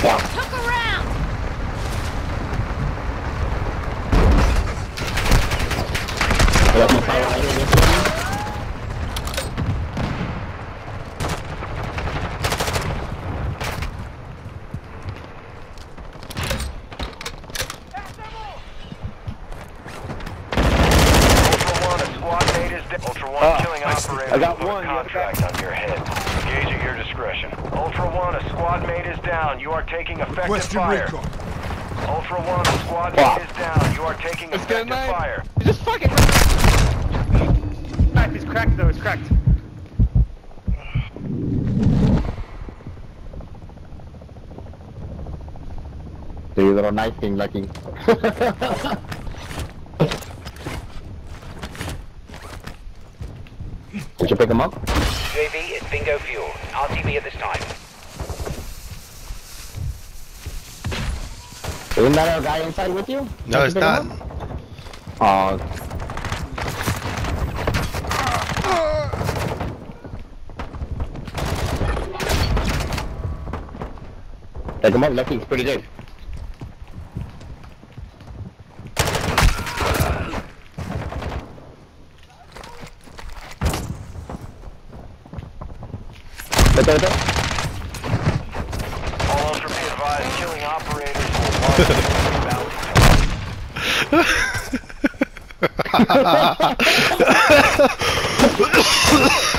Took around! I got my fire right here. Ultra One, killing operator. I got one. Contract on your head. Engage at your discretion. Ultra One, a squad mate is down. You are taking effective fire. Ultra One, a squad mate is down. You are taking effective fire. Just fucking. Knife is cracked though. It's cracked. Do your little knife thing, Lucky. Did you pick him up? UAV is bingo fuel. RTV at this time. Isn't that a guy inside with you? No, it's not. Oh. Take him up, Lucky. It's pretty good. All Ultra be advised, killing operators will bounty.